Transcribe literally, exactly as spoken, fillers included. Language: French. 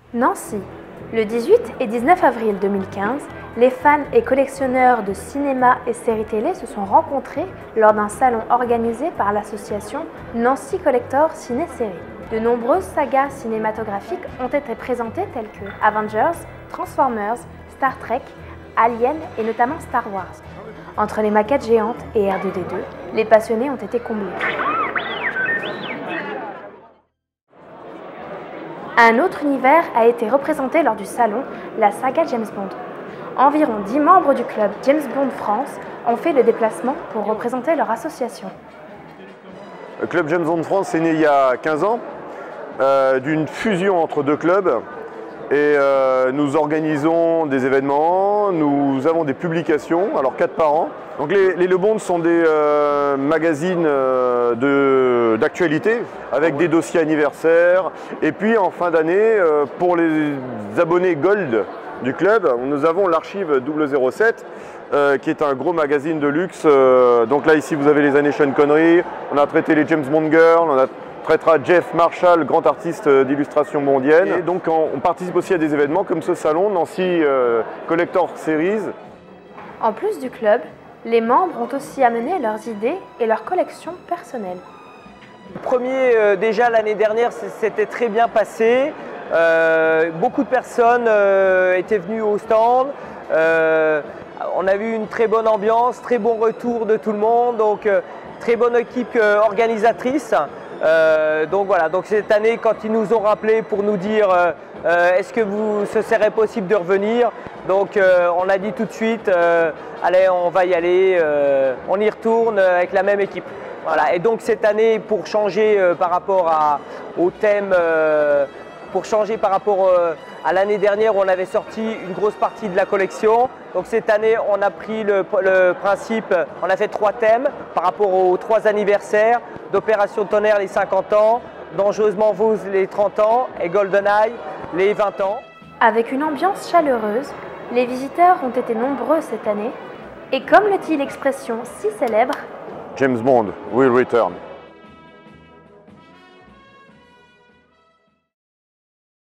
Nancy. Le dix-huit et dix-neuf avril deux mille quinze, les fans et collectionneurs de cinéma et séries télé se sont rencontrés lors d'un salon organisé par l'association Nancy Collector Ciné-Série. De nombreuses sagas cinématographiques ont été présentées telles que Avengers, Transformers, Star Trek, Alien et notamment Star Wars. Entre les maquettes géantes et R deux D deux, les passionnés ont été comblés. Un autre univers a été représenté lors du salon, la saga James Bond. Environ dix membres du club James Bond France ont fait le déplacement pour représenter leur association. Le club James Bond France est né il y a quinze ans euh, d'une fusion entre deux clubs et euh, nous organisons des événements, nous avons des publications, alors quatre par an. Donc les, les Le Bond sont des euh, magazines euh, d'actualité avec des dossiers anniversaires. Et puis en fin d'année, euh, pour les abonnés Gold du club, nous avons l'archive double zéro sept euh, qui est un gros magazine de luxe. Euh, donc là ici vous avez les années Sean Connery, on a traité les James Bond Girls, on a traitera Jeff Marshall, grand artiste d'illustration mondienne. Et donc on participe aussi à des événements comme ce salon, Nancy euh, Collector Series. En plus du club, les membres ont aussi amené leurs idées et leurs collections personnelles. Le premier, euh, déjà l'année dernière, c'était très bien passé. Euh, beaucoup de personnes euh, étaient venues au stand. Euh, on a vu une très bonne ambiance, très bon retour de tout le monde. Donc euh, très bonne équipe euh, organisatrice. Euh, donc voilà, donc cette année quand ils nous ont rappelé pour nous dire euh, euh, est-ce que vous, ce serait possible de revenir, donc euh, on a dit tout de suite euh, allez on va y aller, euh, on y retourne avec la même équipe. Voilà, et donc cette année pour changer euh, par rapport à, au thème, euh, pour changer par rapport euh, à l'année dernière où on avait sorti une grosse partie de la collection. Donc cette année on a pris le, le principe, on a fait trois thèmes par rapport aux trois anniversaires d'Opération Tonnerre les cinquante ans, Dangereusement Vose les trente ans et GoldenEye les vingt ans. Avec une ambiance chaleureuse, les visiteurs ont été nombreux cette année et comme le dit l'expression si célèbre, James Bond will return.